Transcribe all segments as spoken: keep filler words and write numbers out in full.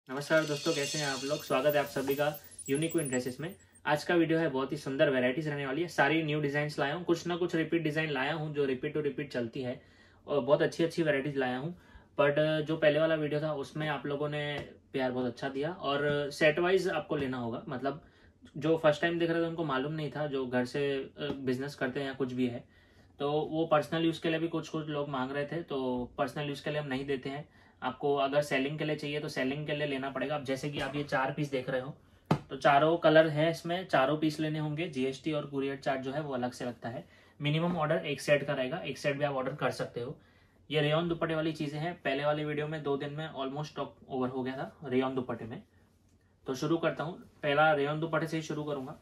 नमस्कार दोस्तों, कैसे हैं आप लोग। स्वागत है आप सभी का यूनिक क्वीन ड्रेसेस में। आज का वीडियो है बहुत ही सुंदर वैरायटीज रहने वाली है। सारी न्यू डिजाइन्स लाया हूँ, कुछ ना कुछ रिपीट डिजाइन लाया हूँ जो रिपीट टू रिपीट चलती है, और बहुत अच्छी अच्छी वैरायटीज लाया हूँ। बट जो पहले वाला वीडियो था उसमें आप लोगों ने प्यार बहुत अच्छा दिया, और सेट वाइज आपको लेना होगा। मतलब जो फर्स्ट टाइम देख रहे थे उनको मालूम नहीं था, जो घर से बिजनेस करते हैं या कुछ भी है, तो वो पर्सनल यूज़ के लिए भी कुछ कुछ लोग मांग रहे थे। तो पर्सनल यूज़ के लिए हम नहीं देते हैं। आपको अगर सेलिंग के लिए चाहिए तो सेलिंग के लिए लेना पड़ेगा। अब जैसे कि आप ये चार पीस देख रहे हो, तो चारों कलर है इसमें, चारों पीस लेने होंगे। जीएसटी और कुरियर चार्ज जो है वो अलग से लगता है। मिनिमम ऑर्डर एक सेट का रहेगा, एक सेट भी आप ऑर्डर कर सकते हो। ये रेयन दुपट्टे वाली चीज़ें हैं। पहले वाली वीडियो में दो दिन में ऑलमोस्ट स्टॉक ओवर हो गया था रेयन दुपट्टे में। तो शुरू करता हूँ, पहला रेयन दुपट्टे से ही शुरू करूँगा।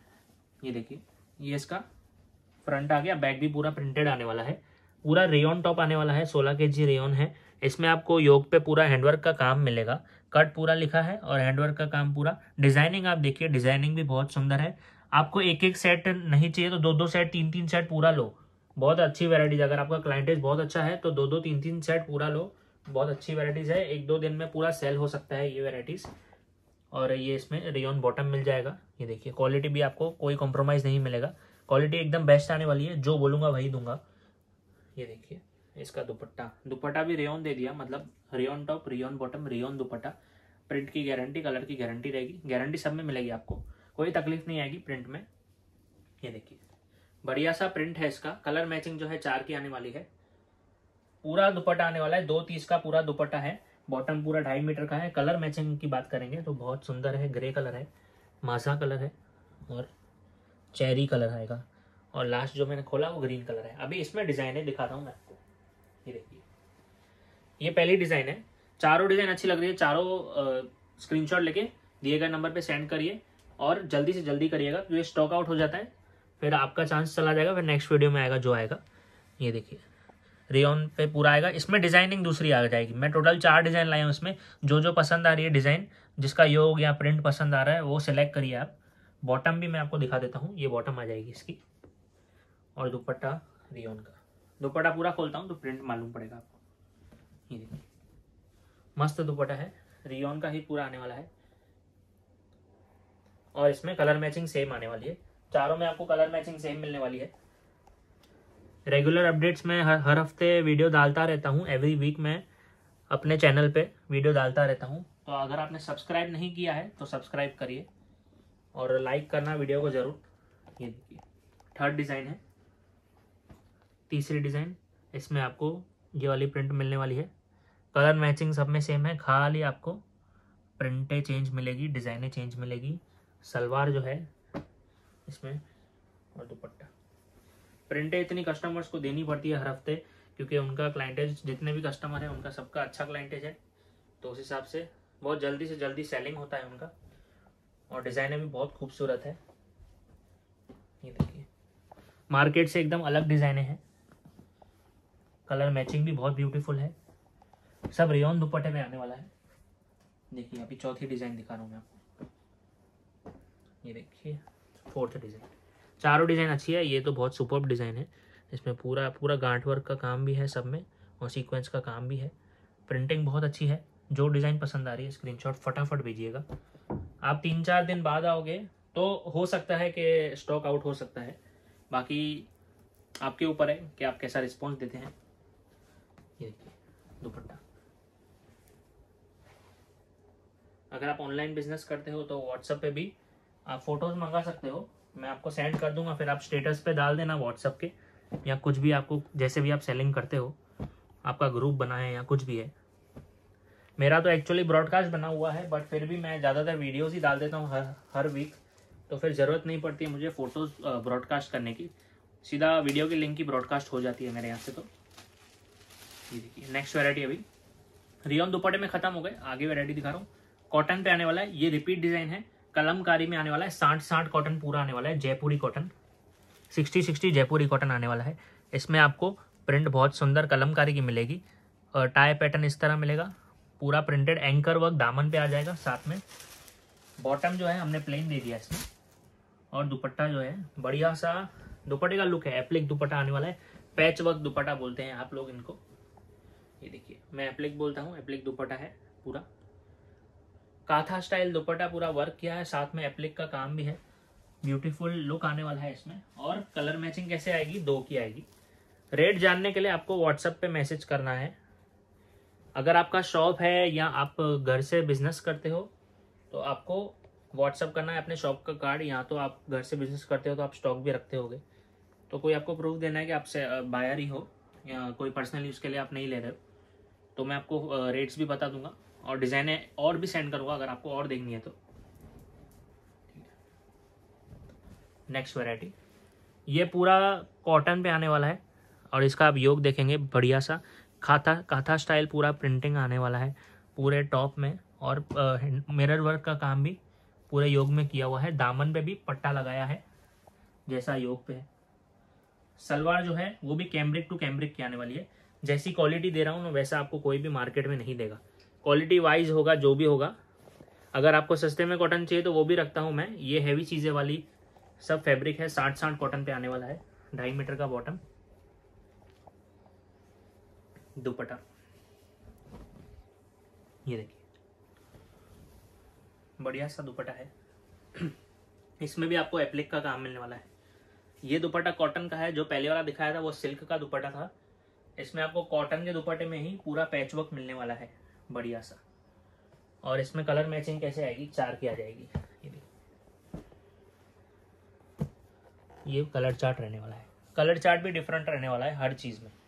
ये देखिए, ये इसका फ्रंट आ गया, बैक भी पूरा प्रिंटेड आने वाला है। पूरा रेयन टॉप आने वाला है, सोलह के जी रेयन है। इसमें आपको योक पे पूरा हैंडवर्क का काम मिलेगा। कट पूरा लिखा है और हैंडवर्क का काम पूरा। डिजाइनिंग आप देखिए, डिजाइनिंग भी बहुत सुंदर है। आपको एक एक सेट नहीं चाहिए तो दो दो सेट, तीन तीन सेट पूरा लो। बहुत अच्छी वेराइटीज, अगर आपका क्लाइंटेज बहुत अच्छा है तो दो दो तीन तीन सेट पूरा लो। बहुत अच्छी वेराइटीज है, एक दो दिन में पूरा सेल हो सकता है ये वेराइटीज। और ये इसमें रेयन बॉटम मिल जाएगा। ये देखिए, क्वालिटी भी आपको कोई कॉम्प्रोमाइज़ नहीं मिलेगा। क्वालिटी एकदम बेस्ट आने वाली है, जो बोलूँगा वही दूंगा। ये देखिए, इसका दुपट्टा दुपट्टा भी रेयन दे दिया, मतलब rayon top, rayon bottom, rayon dupatta. Print की गारंटी, कलर की गारंटी रहेगी। गारंटी सब में मिलेगी, आपको कोई तकलीफ नहीं आएगी प्रिंट में। ये देखिए, बढ़िया सा प्रिंट है इसका। कलर मैचिंग जो है चार की आने वाली है। पूरा दुपट्टा आने वाला है, दो तीस का पूरा दुपट्टा है। बॉटम पूरा ढाई मीटर का है। कलर मैचिंग की बात करेंगे तो बहुत सुंदर है। ग्रे कलर है, मासा कलर है, और चेरी कलर आएगा, और लास्ट जो मैंने खोला वो ग्रीन कलर है। अभी इसमें डिजाइन है, दिखाता हूँ मैं आपको। ये देखिए, ये पहली डिजाइन है। चारों डिजाइन अच्छी लग रही है। चारों स्क्रीनशॉट लेके दिए गए नंबर पे सेंड करिए, और जल्दी से जल्दी करिएगा, तो ये स्टॉक आउट हो जाता है फिर आपका चांस चला जाएगा, फिर नेक्स्ट वीडियो में आएगा जो आएगा। ये देखिए, रेयन पे पूरा आएगा। इसमें डिजाइनिंग दूसरी आ जाएगी। मैं टोटल चार डिजाइन लाया हूँ इसमें। जो जो पसंद आ रही है डिजाइन, जिसका योग या प्रिंट पसंद आ रहा है वो सिलेक्ट करिए आप। बॉटम भी मैं आपको दिखा देता हूँ। ये बॉटम आ जाएगी इसकी, और दुपट्टा रेयन का। दुपट्टा पूरा खोलता हूँ तो प्रिंट मालूम पड़ेगा आपको। ये देखिए, मस्त दुपट्टा है, रेयन का ही पूरा आने वाला है, और इसमें कलर मैचिंग सेम आने वाली है। चारों में आपको कलर मैचिंग सेम मिलने वाली है। रेगुलर अपडेट्स में हर हर हफ्ते वीडियो डालता रहता हूँ। एवरी वीक मैं अपने चैनल पे वीडियो डालता रहता हूँ। तो अगर आपने सब्सक्राइब नहीं किया है तो सब्सक्राइब करिए, और लाइक करना वीडियो को ज़रूर। ये देखिए, थर्ड डिज़ाइन है। तीसरी डिज़ाइन, इसमें आपको ये वाली प्रिंट मिलने वाली है। कलर मैचिंग सब में सेम है, खाली आपको प्रिंटें चेंज मिलेगी, डिज़ाइनें चेंज मिलेगी। सलवार जो है इसमें, और दुपट्टा। प्रिंटें इतनी कस्टमर्स को देनी पड़ती है हर हफ्ते, क्योंकि उनका क्लाइंटेज, जितने भी कस्टमर है उनका सबका अच्छा क्लाइंटेज है, तो उस हिसाब से बहुत जल्दी से जल्दी सेलिंग होता है उनका। और डिज़ाइनें भी बहुत खूबसूरत है। ये देखिए, मार्केट से एकदम अलग डिज़ाइनें हैं। कलर मैचिंग भी बहुत ब्यूटीफुल है। सब रेयन दुपट्टे में आने वाला है। देखिए, अभी चौथी डिज़ाइन दिखा रहा हूँ मैं आपको। ये देखिए, फोर्थ डिज़ाइन। चारों डिज़ाइन अच्छी है। ये तो बहुत सुपर्ब डिज़ाइन है। इसमें पूरा पूरा गांठ वर्क का काम भी है सब में, और सीक्वेंस का काम भी है। प्रिंटिंग बहुत अच्छी है। जो डिज़ाइन पसंद आ रही है स्क्रीनशॉट फटाफट भेजिएगा। आप तीन चार दिन बाद आओगे तो हो सकता है कि स्टॉक आउट हो सकता है, बाकी आपके ऊपर है कि आप कैसा रिस्पॉन्स देते हैं। ये देखिए, दुपट्टा। अगर आप ऑनलाइन बिजनेस करते हो तो व्हाट्सएप पे भी आप फोटोज़ मंगा सकते हो। मैं आपको सेंड कर दूंगा, फिर आप स्टेटस पे डाल देना व्हाट्सएप के, या कुछ भी आपको, जैसे भी आप सेलिंग करते हो, आपका ग्रुप बना है या कुछ भी है। मेरा तो एक्चुअली ब्रॉडकास्ट बना हुआ है, बट फिर भी मैं ज़्यादातर वीडियोज़ ही डाल देता हूँ हर हर वीक, तो फिर ज़रूरत नहीं पड़ती है मुझे फ़ोटोज़ ब्रॉडकास्ट करने की। सीधा वीडियो की लिंक की ब्रॉडकास्ट हो जाती है मेरे यहाँ से। तो ये देखिए, नेक्स्ट वैरायटी अभी रेयन दुपट्टे में ख़त्म हो गए, आगे वैरायटी दिखा रहा हूँ। कॉटन पे आने वाला है, ये रिपीट डिज़ाइन है। कलमकारी में आने वाला है। साठ साठ कॉटन पूरा आने वाला है। Jaipuri cotton, sixty sixty Jaipuri cotton आने वाला है। इसमें आपको प्रिंट बहुत सुंदर कलमकारी की मिलेगी, और टाई पैटर्न इस तरह मिलेगा। पूरा प्रिंटेड एंकर वर्क दामन पे आ जाएगा साथ में। बॉटम जो है हमने प्लेन दे दिया इसमें, और दुपट्टा जो है बढ़िया सा दुपट्टे का लुक है। एप्लिक दुपट्टा आने वाला है। पैच वर्क दुपट्टा बोलते हैं आप लोग इनको। ये देखिए, मैं एप्लिक बोलता हूँ, एप्लिक दुपट्टा है पूरा। काथा स्टाइल दुपट्टा पूरा वर्क किया है, साथ में एप्लिक का काम भी है, ब्यूटीफुल लुक आने वाला है इसमें। और कलर मैचिंग कैसे आएगी, दो की आएगी। रेट जानने के लिए आपको व्हाट्सएप पे मैसेज करना है। अगर आपका शॉप है या आप घर से बिजनेस करते हो तो आपको व्हाट्सएप करना है अपने शॉप का कार्ड, या तो आप घर से बिजनेस करते हो तो आप स्टॉक भी रखते होगे, तो कोई आपको प्रूफ देना है कि आपसे बायर ही हो या कोई पर्सनल यूज़ के लिए आप नहीं ले रहे हो, तो मैं आपको रेट्स भी बता दूंगा और डिज़ाइनें और भी सेंड करूँगा अगर आपको और देखनी है तो। नेक्स्ट वैरायटी, ये पूरा कॉटन पे आने वाला है और इसका आप योग देखेंगे, बढ़िया सा काथा काथा स्टाइल पूरा प्रिंटिंग आने वाला है पूरे टॉप में, और मिरर वर्क का काम भी पूरे योग में किया हुआ है। दामन पे भी पट्टा लगाया है जैसा योग पे है। सलवार जो है वो भी कैम्ब्रिक टू कैम्ब्रिक की आने वाली है। जैसी क्वालिटी दे रहा हूँ ना वैसा आपको कोई भी मार्केट में नहीं देगा, क्वालिटी वाइज होगा जो भी होगा। अगर आपको सस्ते में कॉटन चाहिए तो वो भी रखता हूँ मैं। ये हैवी चीज़ें वाली सब फैब्रिक है, साठ साठ कॉटन पे आने वाला है। ढाई मीटर का बॉटम, दुपट्टा ये देखिए बढ़िया सा दुपट्टा है। इसमें भी आपको एप्लिक का काम मिलने वाला है। ये दुपट्टा कॉटन का है, जो पहले वाला दिखाया था वो सिल्क का दुपट्टा था। इसमें आपको कॉटन के दुपट्टे में ही पूरा पैचवर्क मिलने वाला है बढ़िया सा। और इसमें कलर मैचिंग कैसे आएगी, चार की आ जाएगी। ये ये कलर चार्ट रहने वाला है। कलर चार्ट भी डिफरेंट रहने वाला है हर चीज़ में।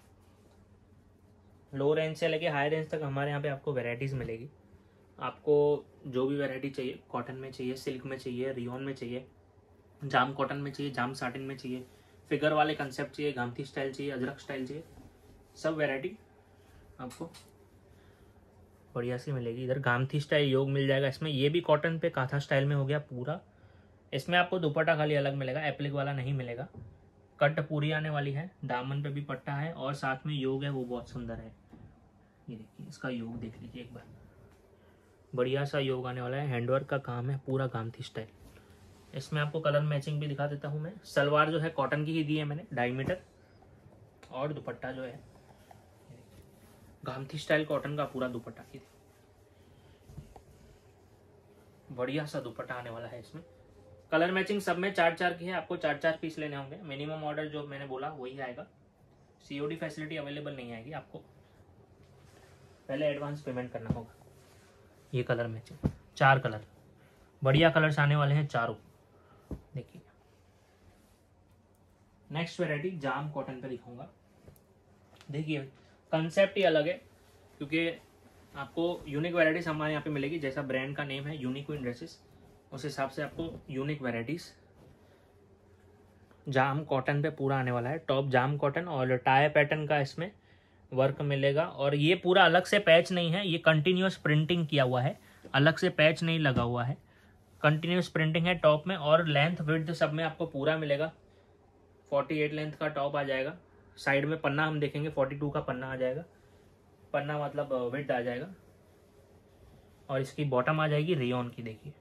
लो रेंज से लेके हाई रेंज तक हमारे यहाँ पे आपको वैरायटीज़ मिलेगी। आपको जो भी वैरायटी चाहिए, कॉटन में चाहिए, सिल्क में चाहिए, रियोन में चाहिए, जाम कॉटन में चाहिए, जाम साटिन में चाहिए, फिगर वाले कंसेप्ट चाहिए, गामती स्टाइल चाहिए, अजरक स्टाइल चाहिए, सब वैरायटी आपको बढ़िया सी मिलेगी। इधर गामती स्टाइल योग मिल जाएगा इसमें। ये भी कॉटन पे काथा स्टाइल में हो गया पूरा। इसमें आपको दुपट्टा खाली अलग मिलेगा, एप्लिक वाला नहीं मिलेगा। कट पूरी आने वाली है, दामन पे भी पट्टा है और साथ में योग है वो बहुत सुंदर है। ये देखिए इसका योग देख लीजिए एक बार, बढ़िया सा योग आने वाला है। हैंडवर्क का काम है पूरा गामती स्टाइल। इसमें आपको कलर मैचिंग भी दिखा देता हूँ मैं। सलवार जो है कॉटन की ही दी है मैंने, ढाई मीटर, और दुपट्टा जो है गामती स्टाइल कॉटन का पूरा दुपट्टा। बढ़िया सा दुपट्टा आने वाला है इसमें। कलर मैचिंग सब में चार चार की है, आपको चार चार पीस लेने होंगे। मिनिमम ऑर्डर जो मैंने बोला वही आएगा, सीओडी फैसिलिटी अवेलेबल नहीं आएगी, आपको पहले एडवांस पेमेंट करना होगा। ये कलर मैचिंग, चार कलर बढ़िया कलर्स आने वाले हैं चारों, देखिए। नेक्स्ट वैरायटी जाम कॉटन पे दिखाऊंगा। देखिए कंसेप्ट ही अलग है, क्योंकि आपको यूनिक वैरायटीज हमारे यहाँ पे मिलेगी। जैसा ब्रांड का नेम है यूनिक क्वीन ड्रेसेस, उस हिसाब से आपको यूनिक वैरायटीज जाम कॉटन पे पूरा आने वाला है। टॉप जाम कॉटन और टाई पैटर्न का इसमें वर्क मिलेगा। और ये पूरा अलग से पैच नहीं है, ये कंटिन्यूअस प्रिंटिंग किया हुआ है, अलग से पैच नहीं लगा हुआ है, कंटिन्यूअस प्रिंटिंग है टॉप में। और लेंथ विड्थ सब में आपको पूरा मिलेगा। अड़तालीस लेंथ का टॉप आ जाएगा। साइड में पन्ना हम देखेंगे, बयालीस का पन्ना आ जाएगा, पन्ना मतलब विड्थ आ जाएगा। और इसकी बॉटम आ जाएगी रेयॉन की। देखिए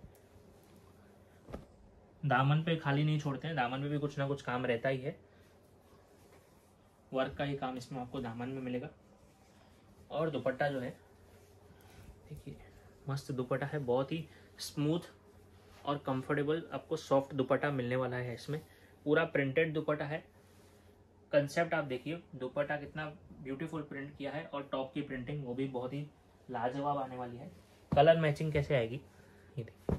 दामन पे खाली नहीं छोड़ते हैं, दामन में भी कुछ ना कुछ काम रहता ही है। वर्क का ही काम इसमें आपको दामन में मिलेगा। और दुपट्टा जो है देखिए मस्त दुपट्टा है, बहुत ही स्मूथ और कंफर्टेबल आपको सॉफ्ट दुपट्टा मिलने वाला है इसमें। पूरा प्रिंटेड दुपट्टा है। कंसेप्ट आप देखिए, दुपट्टा कितना ब्यूटीफुल प्रिंट किया है और टॉप की प्रिंटिंग वो भी बहुत ही लाजवाब आने वाली है। कलर मैचिंग कैसे आएगी, ये देखिए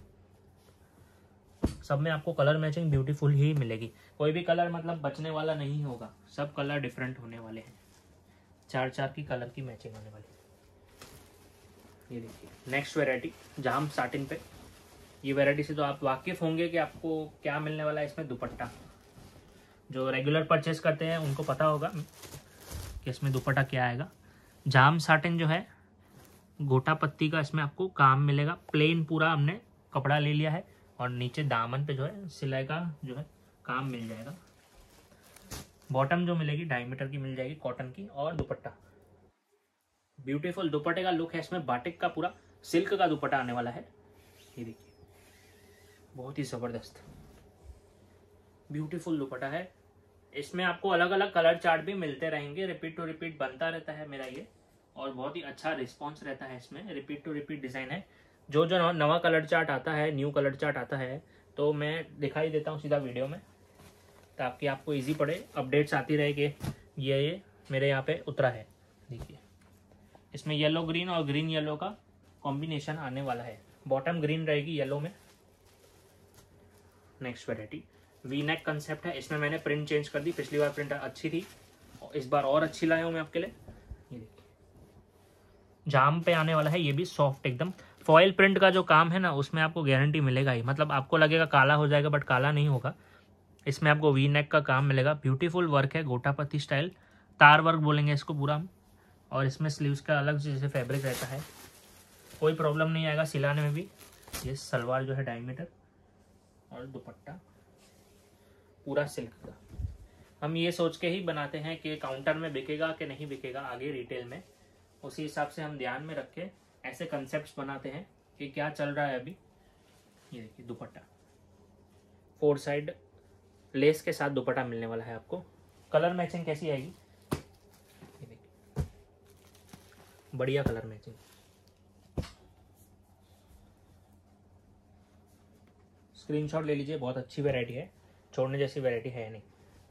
सब में आपको कलर मैचिंग ब्यूटीफुल ही मिलेगी। कोई भी कलर मतलब बचने वाला नहीं होगा, सब कलर डिफरेंट होने वाले हैं। चार चार की कलर की मैचिंग होने वाली है। ये देखिए नेक्स्ट वैरायटी जाम साटिन पे। ये वैरायटी से तो आप वाकिफ होंगे कि आपको क्या मिलने वाला है इसमें। दुपट्टा जो रेगुलर परचेस करते हैं उनको पता होगा कि इसमें दुपट्टा क्या आएगा। जाम साटिन जो है गोटा पत्ती का इसमें आपको काम मिलेगा। प्लेन पूरा हमने कपड़ा ले लिया है और नीचे दामन पे जो है सिलाई का जो है काम मिल जाएगा। बॉटम जो मिलेगी ढाई मीटर की मिल जाएगी कॉटन की। और दुपट्टा ब्यूटीफुल दुपट्टे का लुक है इसमें। बाटिक का पूरा सिल्क का दुपट्टा आने वाला है। ये देखिए बहुत ही जबरदस्त ब्यूटीफुल दुपट्टा है। इसमें आपको अलग अलग कलर चार्ट भी मिलते रहेंगे, रिपीट टू रिपीट बनता रहता है मेरा ये, और बहुत ही अच्छा रिस्पॉन्स रहता है इसमें। रिपीट टू रिपीट डिजाइन है। जो जो नवा कलर चार्ट आता है, न्यू कलर चार्ट आता है, तो मैं दिखाई देता हूँ सीधा वीडियो में, ताकि आपको इजी पड़े, अपडेट्स आती रहे कि ये ये मेरे यहाँ पे उतरा है। देखिए इसमें येलो ग्रीन और ग्रीन येलो का कॉम्बिनेशन आने वाला है। बॉटम ग्रीन रहेगी येलो में। Next variety V neck concept है। इसमें मैंने प्रिंट चेंज कर दी, पिछली बार प्रिंट अच्छी थी और इस बार और अच्छी लाया हूँ मैं आपके लिए। ये देखिए जाम पे आने वाला है, ये भी सॉफ्ट एकदम। फॉयल प्रिंट का जो काम है ना, उसमें आपको गारंटी मिलेगा ही, मतलब आपको लगेगा काला हो जाएगा, बट काला नहीं होगा। इसमें आपको वी नेक का काम मिलेगा, ब्यूटीफुल वर्क है, गोटापत्ती स्टाइल, तार वर्क बोलेंगे इसको पूरा हम। और इसमें स्लीव्स का अलग जैसे फैब्रिक रहता है, कोई प्रॉब्लम नहीं आएगा सिलाने में भी। ये सलवार जो है डायमीटर और दुपट्टा पूरा सिल्क का। हम ये सोच के ही बनाते हैं कि काउंटर में बिकेगा कि नहीं बिकेगा आगे रिटेल में, उसी हिसाब से हम ध्यान में रख के ऐसे कंसेप्ट्स बनाते हैं कि क्या चल रहा है अभी। ये देखिए दुपट्टा फोर साइड लेस के साथ दुपट्टा मिलने वाला है आपको। कलर मैचिंग कैसी आएगी, ये देखिए बढ़िया कलर मैचिंग। स्क्रीनशॉट ले लीजिए, बहुत अच्छी वैरायटी है, छोड़ने जैसी वैरायटी है नहीं।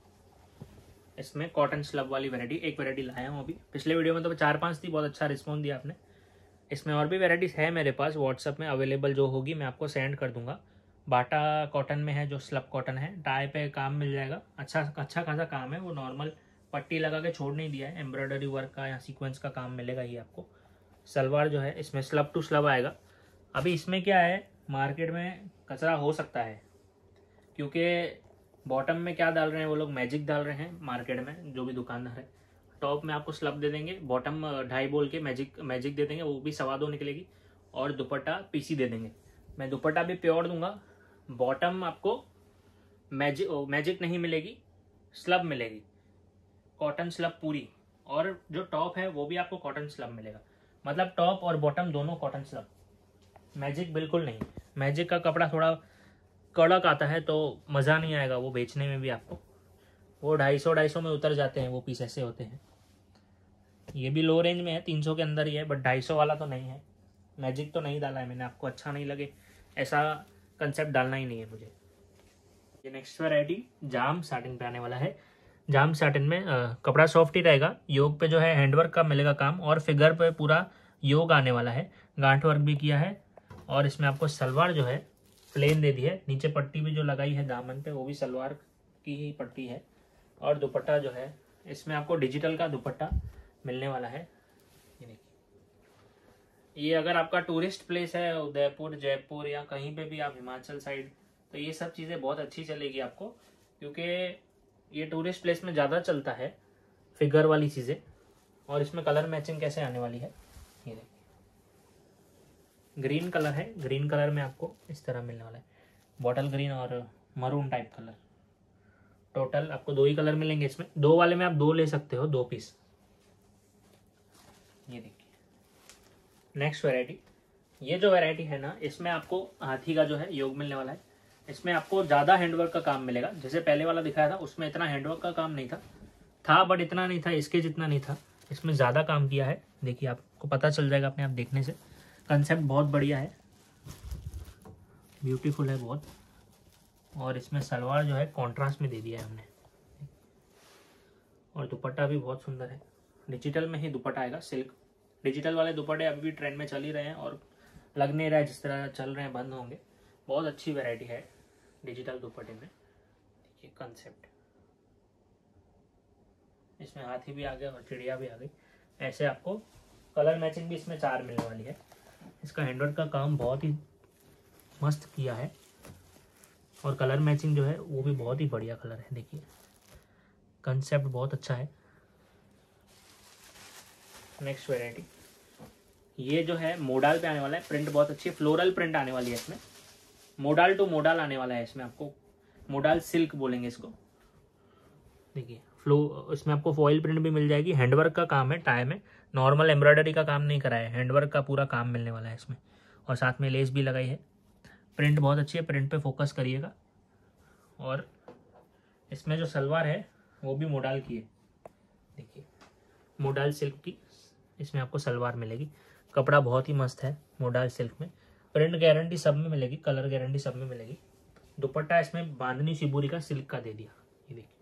इसमें कॉटन स्लब वाली वैरायटी एक वैरायटी लाया हूँ अभी, पिछले वीडियो में तो चार पांच थी, बहुत अच्छा रिस्पॉन्स दिया आपने। इसमें और भी वैरायटीज है मेरे पास, व्हाट्सएप में अवेलेबल जो होगी मैं आपको सेंड कर दूंगा। बाटा कॉटन में है जो स्लब कॉटन है, टाई पे काम मिल जाएगा, अच्छा अच्छा खासा काम है, वो नॉर्मल पट्टी लगा के छोड़ नहीं दिया है, एम्ब्रॉयडरी वर्क का या सीक्वेंस का काम मिलेगा ही आपको। सलवार जो है इसमें स्लब टू स्लब आएगा। अभी इसमें क्या है, मार्केट में कचरा हो सकता है, क्योंकि बॉटम में क्या डाल रहे हैं वो लोग, मैजिक डाल रहे हैं मार्केट में जो भी दुकानदार है। टॉप में आपको स्लब दे देंगे, बॉटम ढाई बोल के मैजिक मैजिक दे देंगे, वो भी सवा दो निकलेगी, और दुपट्टा पीसी दे देंगे। मैं दुपट्टा भी प्योर दूंगा, बॉटम आपको मैजिक मैजिक नहीं मिलेगी, स्लब मिलेगी, कॉटन स्लब पूरी, और जो टॉप है वो भी आपको कॉटन स्लब मिलेगा, मतलब टॉप और बॉटम दोनों कॉटन स्लब, मैजिक बिल्कुल नहीं। मैजिक का कपड़ा थोड़ा कड़क आता है तो मज़ा नहीं आएगा वो बेचने में भी आपको, वो ढाई सौ ढाई सौ में उतर जाते हैं वो पीस, ऐसे होते हैं। ये भी लो रेंज में है, तीन सौ के अंदर ही है, बट ढाई सौ वाला तो नहीं है। मैजिक तो नहीं डाला है मैंने, आपको अच्छा नहीं लगे ऐसा कंसेप्ट डालना ही नहीं है मुझे। ये नेक्स्ट वैरायटी जाम साटिन पे आने वाला है। जाम साटिन में आ, कपड़ा सॉफ्ट ही रहेगा, योग पे जो है हैंडवर्क का मिलेगा काम, और फिगर पे पूरा योग आने वाला है, गांठ वर्क भी किया है। और इसमें आपको सलवार जो है प्लेन दे दी है, नीचे पट्टी भी जो लगाई है दामन पे वो भी सलवार की ही पट्टी है, और दुपट्टा जो है इसमें आपको डिजिटल का दुपट्टा मिलने वाला है। ये देखिए, ये अगर आपका टूरिस्ट प्लेस है उदयपुर, जयपुर या कहीं पे भी आप हिमाचल साइड, तो ये सब चीज़ें बहुत अच्छी चलेगी आपको, क्योंकि ये टूरिस्ट प्लेस में ज़्यादा चलता है फिगर वाली चीज़ें। और इसमें कलर मैचिंग कैसे आने वाली है, ये देखिए ग्रीन कलर है, ग्रीन कलर में आपको इस तरह मिलने वाला है, बॉटल ग्रीन और मरून टाइप कलर। टोटल आपको दो ही कलर मिलेंगे इसमें, दो वाले में आप दो ले सकते हो, दो पीस। ये देखिए नेक्स्ट वैरायटी, ये जो वैरायटी है ना, इसमें आपको हाथी का जो है योग मिलने वाला है। इसमें आपको ज़्यादा हैंडवर्क का काम मिलेगा, जैसे पहले वाला दिखाया था उसमें इतना हैंडवर्क का काम नहीं था था बट इतना नहीं था, इसके जितना नहीं था, इसमें ज़्यादा काम किया है। देखिए आपको पता चल जाएगा अपने आप देखने से, कंसेप्ट बहुत बढ़िया है, ब्यूटीफुल है बहुत। और इसमें सलवार जो है कॉन्ट्रास्ट में दे दिया है हमने, और दुपट्टा भी बहुत सुंदर है, डिजिटल में ही दुपट्टा आएगा, सिल्क। डिजिटल वाले दुपट्टे अभी भी ट्रेंड में चल ही रहे हैं, और लग नहीं रहा है जिस तरह चल रहे हैं बंद होंगे। बहुत अच्छी वैरायटी है डिजिटल दुपट्टे में। देखिए कंसेप्ट, इसमें हाथी भी आ गया और चिड़िया भी आ गई। ऐसे आपको कलर मैचिंग भी इसमें चार मिलने वाली है। इसका हैंडवर्क का काम बहुत ही मस्त किया है, और कलर मैचिंग जो है वो भी बहुत ही बढ़िया कलर है। देखिए कंसेप्ट बहुत अच्छा है। नेक्स्ट वैरायटी, ये जो है मोडाल पे आने वाला है, प्रिंट बहुत अच्छी है, फ्लोरल प्रिंट आने वाली है इसमें, मोडाल टू मोडाल आने वाला है इसमें, आपको मोडाल सिल्क बोलेंगे इसको। देखिए फ्लो, इसमें आपको फॉइल प्रिंट भी मिल जाएगी, हैंडवर्क का काम है, टाई में नॉर्मल एम्ब्रॉयडरी का काम नहीं करा है, हैंडवर्क का पूरा काम मिलने वाला है इसमें, और साथ में लेस भी लगाई है। प्रिंट बहुत अच्छी है, प्रिंट पे फोकस करिएगा। और इसमें जो सलवार है वो भी मोडाल की है, देखिए मोडाल सिल्क की इसमें आपको सलवार मिलेगी। कपड़ा बहुत ही मस्त है मोडाल सिल्क में, प्रिंट गारंटी सब में मिलेगी, कलर गारंटी सब में मिलेगी। दुपट्टा इसमें बांधनी शिबूरी का सिल्क का दे दिया। ये देखिए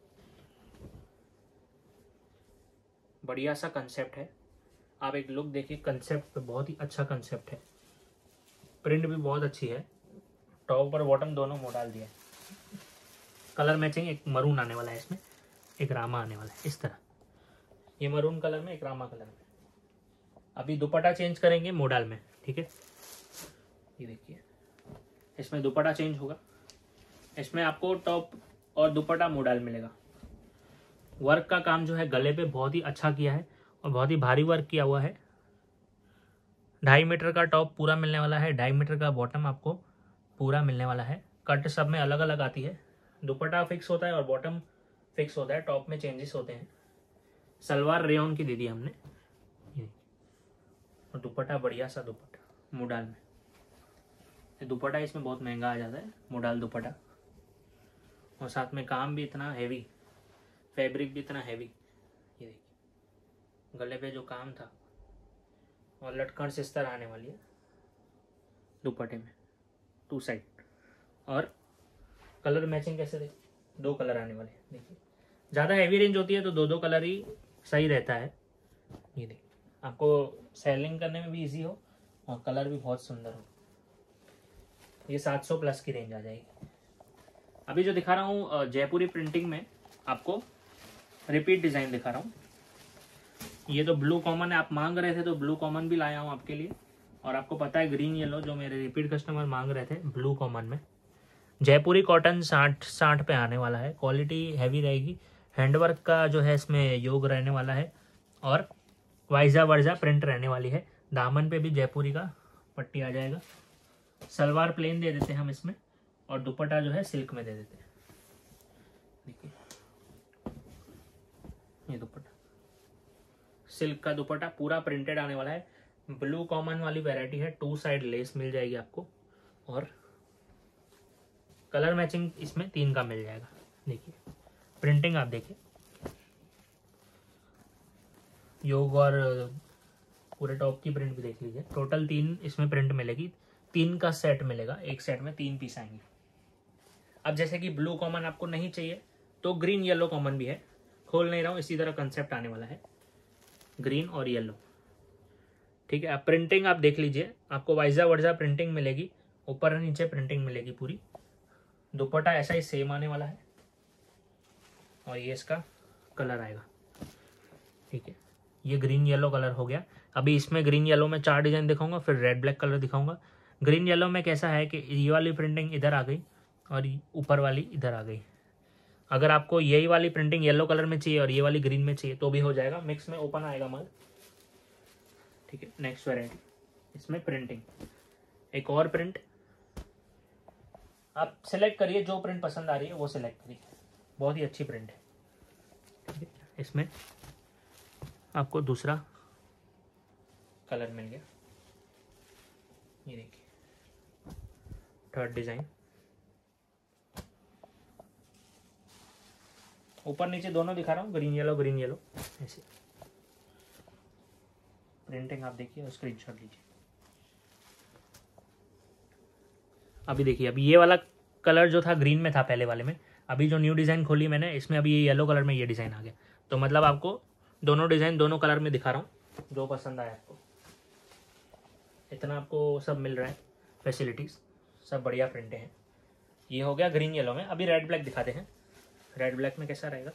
बढ़िया सा कंसेप्ट है। आप एक लुक देखिए कंसेप्ट पे, बहुत ही अच्छा कंसेप्ट है। प्रिंट भी बहुत अच्छी है। टॉप और बॉटम दोनों मॉडल दिया है। कलर मैचिंग एक मरून आने वाला है इसमें, एक रामा आने वाला है इस तरह। ये मरून कलर में, एक रामा कलर में। अभी दुपट्टा चेंज करेंगे मॉडल में, ठीक है। ये देखिए इसमें दुपट्टा चेंज होगा। इसमें आपको टॉप और दुपट्टा मॉडल मिलेगा। वर्क का काम जो है गले पे बहुत ही अच्छा किया है और बहुत ही भारी वर्क किया हुआ है। ढाई मीटर का टॉप पूरा मिलने वाला है, ढाई मीटर का बॉटम आपको पूरा मिलने वाला है। कट सब में अलग अलग आती है। दुपट्टा फिक्स होता है और बॉटम फिक्स होता है, टॉप में चेंजेस होते हैं। सलवार रेयॉन की दे दी हमने और दुपट्टा बढ़िया सा दुपट्टा मोडाल में। दुपट्टा इसमें बहुत महंगा आ जाता है मोडाल दुपट्टा, और साथ में काम भी इतना हैवी, फैब्रिक भी इतना हैवी। ये देखिए गले पे जो काम था, और लटकन से इस तरह आने वाली है दुपट्टे में टू साइड। और कलर मैचिंग कैसे देख, दो कलर आने वाले हैं। देखिए ज़्यादा हैवी रेंज होती है तो दो दो कलर ही सही रहता है। ये देखिए आपको सेलिंग करने में भी इजी हो और कलर भी बहुत सुंदर हो। ये सात सौ प्लस की रेंज आ जाएगी। अभी जो दिखा रहा हूँ जयपुरी प्रिंटिंग में आपको रिपीट डिज़ाइन दिखा रहा हूँ। ये तो ब्लू कॉमन है, आप मांग रहे थे तो ब्लू कॉमन भी लाया हूँ आपके लिए। और आपको पता है ग्रीन येलो जो मेरे रिपीट कस्टमर मांग रहे थे ब्लू कॉमन में। जयपुरी कॉटन साठ साठ पे आने वाला है। क्वालिटी हैवी रहेगी। हैंडवर्क का जो है इसमें योग रहने वाला है और वाइजा वर्जा प्रिंट रहने वाली है। दामन पे भी जयपुरी का पट्टी आ जाएगा। सलवार प्लेन दे देते हैं हम इसमें और दुपट्टा जो है सिल्क में दे देते हैं। देखिए ये दुपट्टा सिल्क का दुपट्टा पूरा प्रिंटेड आने वाला है। ब्लू कॉमन वाली वैरायटी है, टू साइड लेस मिल जाएगी आपको और कलर मैचिंग इसमें तीन का मिल जाएगा। देखिए प्रिंटिंग आप देखिए, योग और पूरे टॉप की प्रिंट भी देख लीजिए। टोटल तीन इसमें प्रिंट मिलेगी, तीन का सेट मिलेगा। एक सेट में तीन पीस आएंगे। अब जैसे कि ब्लू कॉमन आपको नहीं चाहिए तो ग्रीन येलो कॉमन भी है, खोल नहीं रहा हूँ, इसी तरह कंसेप्ट आने वाला है ग्रीन और येलो, ठीक है। अब प्रिंटिंग आप देख लीजिए, आपको वाइजा वर्जा प्रिंटिंग मिलेगी, ऊपर और नीचे प्रिंटिंग मिलेगी पूरी। दुपट्टा ऐसा ही सेम आने वाला है और ये इसका कलर आएगा, ठीक है। ये ग्रीन येलो कलर हो गया। अभी इसमें ग्रीन येलो में चार डिजाइन दिखाऊंगा, फिर रेड ब्लैक कलर दिखाऊंगा। ग्रीन येलो में कैसा है कि ये वाली प्रिंटिंग इधर आ गई और ऊपर वाली इधर आ गई। अगर आपको यही वाली प्रिंटिंग येलो कलर में चाहिए और ये वाली ग्रीन में चाहिए तो भी हो जाएगा, मिक्स में ओपन आएगा माल, ठीक है। नेक्स्ट वेराइटी इसमें प्रिंटिंग, एक और प्रिंट आप सिलेक्ट करिए, जो प्रिंट पसंद आ रही है वो सिलेक्ट करिए। बहुत ही अच्छी प्रिंट है, ठीक है। इसमें आपको दूसरा कलर मिल गया। ये देखिए थर्ड डिजाइन, ऊपर नीचे दोनों दिखा रहा हूँ, ग्रीन येलो ग्रीन येलो ऐसे। प्रिंटिंग आप देखिए और स्क्रीनशॉट लीजिए। अभी देखिए, अभी ये वाला कलर जो था ग्रीन में था पहले वाले में, अभी जो न्यू डिज़ाइन खोली मैंने इसमें अभी ये येलो कलर में ये डिज़ाइन आ गया। तो मतलब आपको दोनों डिज़ाइन दोनों कलर में दिखा रहा हूँ, जो पसंद आया आपको। इतना आपको सब मिल रहा है, फैसिलिटीज़ सब बढ़िया प्रिंटें हैं। ये हो गया ग्रीन येलो में। अभी रेड ब्लैक दिखाते हैं। रेड ब्लैक में कैसा रहेगा,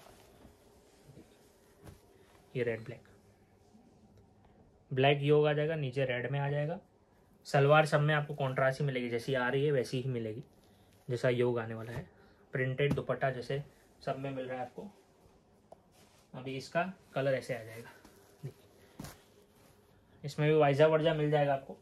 ये रेड ब्लैक, ब्लैक योग आ जाएगा, नीचे रेड में आ जाएगा। सलवार सब में आपको कॉन्ट्रास्ट ही मिलेगी, जैसी आ रही है वैसी ही मिलेगी जैसा योग आने वाला है। प्रिंटेड दुपट्टा जैसे सब में मिल रहा है आपको। अभी इसका कलर ऐसे आ जाएगा, इसमें भी वाइजा वर्जा मिल जाएगा आपको।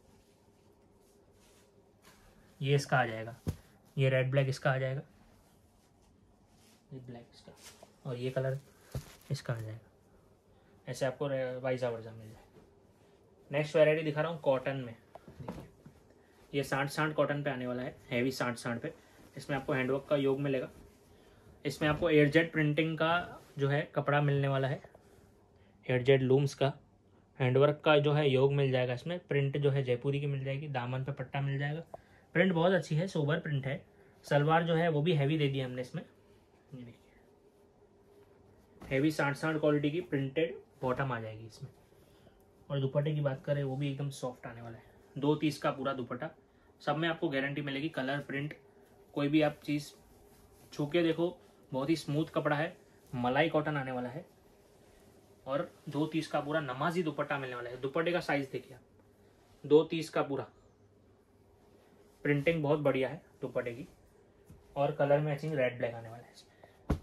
ये इसका आ जाएगा, ये रेड ब्लैक इसका आ जाएगा, ये ब्लैक इसका, और ये कलर इसका आ जाएगा। ऐसे आपको वाइजा वर्जा मिल जाएगा। नेक्स्ट वैरायटी दिखा रहा हूँ कॉटन में। देखिए ये साठ साठ कॉटन पे आने वाला है, हैवी साठ साठ पे। इसमें आपको हैंडवर्क का योग मिलेगा। इसमें आपको एयरजेट प्रिंटिंग का जो है कपड़ा मिलने वाला है, एयरजेट लूम्स का हैंडवर्क का जो है योग मिल जाएगा इसमें। प्रिंट जो है जयपुरी की मिल जाएगी, दामन पे पट्टा मिल जाएगा। प्रिंट बहुत अच्छी है, सोबर प्रिंट है। सलवार जो है वो भी हैवी दे दिया हमने इसमें, ये देखिए हैवी साठ साठ क्वालिटी की प्रिंटेड बॉटम आ जाएगी इसमें। और दुपट्टे की बात करें वो भी एकदम सॉफ्ट आने वाला है। दो तीस का पूरा दुपट्टा, सब में आपको गारंटी मिलेगी। कलर प्रिंट कोई भी आप चीज़ छू के देखो, बहुत ही स्मूथ कपड़ा है, मलाई कॉटन आने वाला है। और दो तीस का पूरा नमाजी दुपट्टा मिलने वाला है। दुपट्टे का साइज देखिए आप, दो तीस का पूरा, प्रिंटिंग बहुत बढ़िया है दुपट्टे की। और कलर मैचिंग रेड ब्लैक आने वाला है इसमें।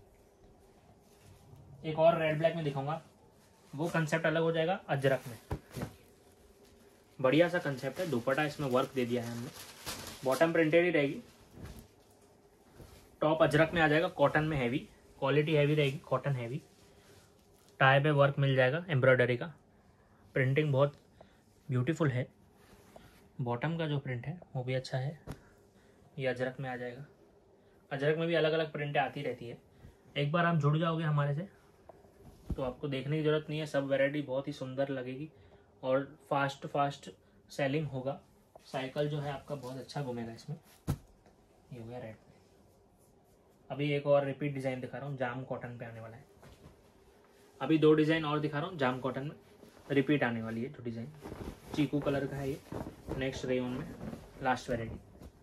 एक और रेड ब्लैक में दिखाऊंगा, वो कंसेप्ट अलग हो जाएगा अजरक में। बढ़िया सा कंसेप्ट है। दुपट्टा इसमें वर्क दे दिया है हमने, बॉटम प्रिंटेड ही रहेगी। टॉप अजरक में आ जाएगा, कॉटन में हैवी, क्वालिटी हैवी रहेगी, कॉटन हैवी। टाई पे वर्क मिल जाएगा एम्ब्रॉयडरी का, प्रिंटिंग बहुत ब्यूटीफुल है। बॉटम का जो प्रिंट है वो भी अच्छा है। ये अजरक में आ जाएगा। अजरक में भी अलग अलग प्रिंटें आती रहती है। एक बार आप जुड़ जाओगे हमारे से तो आपको देखने की जरूरत नहीं है, सब वैरायटी बहुत ही सुंदर लगेगी और फास्ट फास्ट सेलिंग होगा। साइकिल जो है आपका बहुत अच्छा घूमेगा इसमें। ये हो गया रेड। अभी एक और रिपीट डिजाइन दिखा रहा हूँ, जाम कॉटन पे आने वाला है। अभी दो डिजाइन और दिखा रहा हूँ जाम कॉटन में, रिपीट आने वाली है जो डिजाइन। चीकू कलर का है ये, नेक्स्ट रेयन में लास्ट वैरायटी।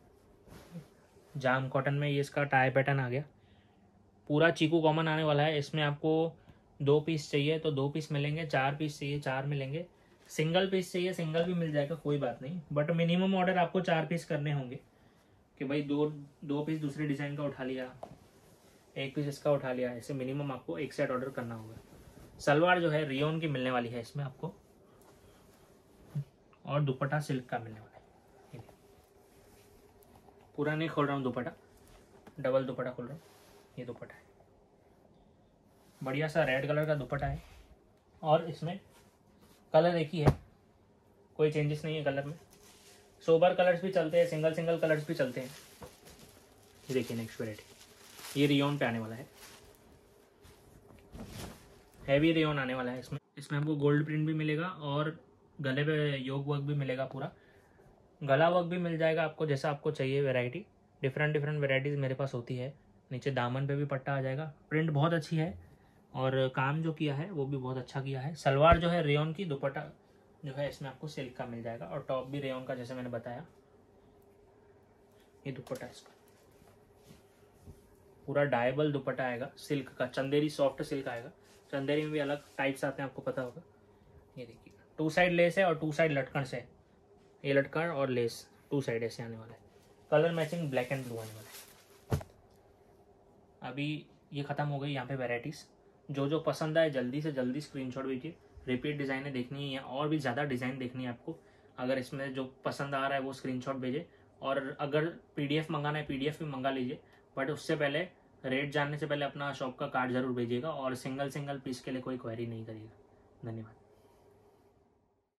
जाम कॉटन में ये इसका टाई पैटर्न आ गया, पूरा चीकू कॉमन आने वाला है। इसमें आपको दो पीस चाहिए तो दो पीस मिलेंगे, चार पीस चाहिए चार मिलेंगे, सिंगल पीस चाहिए सिंगल भी मिल जाएगा, कोई बात नहीं। बट मिनिमम ऑर्डर आपको चार पीस करने होंगे कि भाई दो दो पीस दूसरे डिजाइन का उठा लिया, एक पीस इसका उठा लिया, ऐसे मिनिमम आपको एक सेट ऑर्डर करना होगा। सलवार जो है रियोन की मिलने वाली है इसमें आपको, और दुपट्टा सिल्क का मिलने वाला है। पूरा नहीं खोल रहा हूँ दुपट्टा, डबल दुपट्टा खोल रहा हूँ। ये दुपट्टा है, बढ़िया सा रेड कलर का दुपट्टा है। और इसमें कलर एक ही है, कोई चेंजेस नहीं है कलर में। सोबर कलर्स भी चलते हैं, सिंगल सिंगल कलर्स भी चलते हैं। ये देखिए नेक्स्ट वैरायटी, ये रियोन पे आने वाला है, हैवी रेयन आने वाला है इसमें। इसमें आपको गोल्ड प्रिंट भी मिलेगा और गले पे योग वर्क भी मिलेगा, पूरा गला वर्क भी मिल जाएगा आपको जैसा आपको चाहिए वैरायटी। डिफरेंट डिफरेंट वैरायटीज़ मेरे पास होती है। नीचे दामन पे भी पट्टा आ जाएगा, प्रिंट बहुत अच्छी है और काम जो किया है वो भी बहुत अच्छा किया है। सलवार जो है रेयन की, दुपट्टा जो है इसमें आपको सिल्क का मिल जाएगा और टॉप भी रेयन का जैसे मैंने बताया। ये दुपट्टा इसका पूरा डायबल दुपट्टा आएगा, सिल्क का, चंदेरी सॉफ्ट सिल्क आएगा। चंदेरी में भी अलग टाइप्स आते हैं आपको पता होगा। ये देखिए टू साइड लेस है और टू साइड लटकन से, ये लटकन और लेस टू साइड ऐसे आने वाला है। Colour matching black and blue आने वाला है। अभी ये खत्म हो गई यहाँ पे वैरायटीज। जो जो पसंद आए जल्दी से जल्दी स्क्रीनशॉट भेजिए। रिपीट डिज़ाइनें देखनी है या और भी ज़्यादा डिज़ाइन देखनी है आपको, अगर इसमें जो पसंद आ रहा है वो स्क्रीनशॉट भेजिए। और अगर पीडीएफ मंगाना है पीडीएफ भी मंगा लीजिए, बट उससे पहले रेट जानने से पहले अपना शॉप का कार्ड जरूर भेजिएगा और सिंगल सिंगल पीस के लिए कोई क्वेरी नहीं करिएगा। धन्यवाद।